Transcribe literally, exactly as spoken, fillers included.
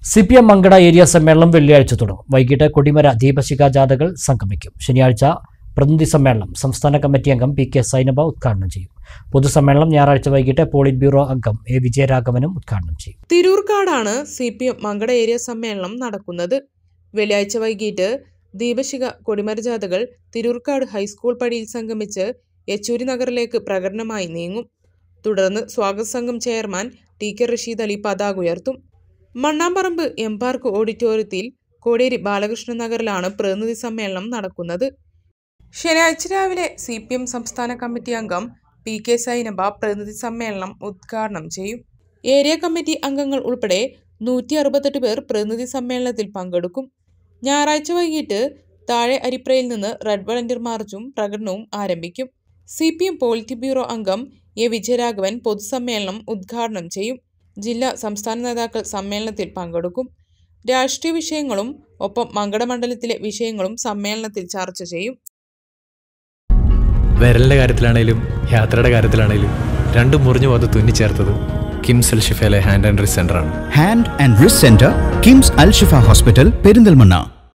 C P M Mankada area സമ്മേളനം വെള്ളിയാഴ്ച തുടങ്ങും. വൈകിട്ട് കൊടിമര ദീപശിഖ ജാഥകൾ സംഗമിക്കും. ശനിയാഴ്ച പ്രതിനിധി സമ്മേളനം സംസ്ഥാന കമ്മിറ്റി അംഗം പി കെ സൈനബ ഉദ്ഘാടനം ചെയ്യും. പൊതുസമ്മേളനം ഞായറാഴ്ച വൈകിട്ട് പോളിറ്റ് ബ്യൂറോ അംഗം എ വിജയരാഘവനും ഉദ്ഘാടനം ചെയ്യും. തിരൂർക്കാടാണ് C P M Mankada area സമ്മേളനം നടക്കുന്നത്. വെള്ളിയാഴ്ച വൈകിട്ട് ദീപശിഖ കൊടിമര ജാഥകൾ തിരൂർക്കാട് ഹൈസ്കൂൾ പടിയിൽ സംഗമിച്ച് യെച്ചൂരി നഗറിലേക്ക് പ്രകടനമായി നീങ്ങും. തുടർന്ന് സ്വാഗത സംഘം chairman T K Rasheed Ali പതാക ഉയർത്തും. മണ്ണാമ്പറമ്പ് എം പാർക്ക് ഓഡിറ്റോറിയത്തിൽ കോടിയേരി ബാലകൃഷ്ണൻ നഗറിലാണ് പ്രതിനിധി സമ്മേളനം നടക്കുന്നത്. ശനിയാഴ്ച രാവിലെ സി പി എം സംസ്ഥാന കമ്മിറ്റി അംഗം പി കെ സൈനബ പ്രതിനിധി സമ്മേളനം ഉദ്ഘാടനം ചെയ്യും. ഏരിയ കമ്മിറ്റി അംഗങ്ങൾ ഉൾപ്പെടെ നൂറ്റി അറുപത്തെട്ട് പേർ പ്രതിനിധി സമ്മേളനത്തിൽ പങ്കെടുക്കും. ഞായറാഴ്ച വൈകിട്ട് താഴെ അരിപ്രയിൽ നിന്ന് റെഡ് വളണ്ടിയർ മാർച്ചും പ്രകടനവും ആരംഭിക്കും. C P M polit bureau അംഗം എ വിജയരാഘവൻ പൊതുസമ്മേളനം ഉദ്ഘാടനം ചെയ്യും. ജില്ലാ സംസ്ഥാന നേതാക്കൾ സമ്മേളനത്തിൽ പങ്കെടുക്കും. രാഷ്ട്രീയ വിഷയങ്ങളും ഒപ്പം മങ്കട മണ്ഡലത്തിലെ വിഷയങ്ങളും സമ്മേളനത്തിൽ ചർച്ച ചെയ്യും. വിരലിന്റെ കാര്യത്തിലാണേലും യാത്രയുടെ കാര്യത്തിലാണേലും രണ്ടും മുറിഞ്ഞു പോകാതെ തുന്നിച്ചേർത്തത് കിംസ് അൽ ഷിഫയിലെ ഹാൻഡ് ആൻഡ് റിസ്റ്റ് സെന്ററാണ്. Hand and wrist centre, KIMS Al Shifa hospital, Perinthalmanna.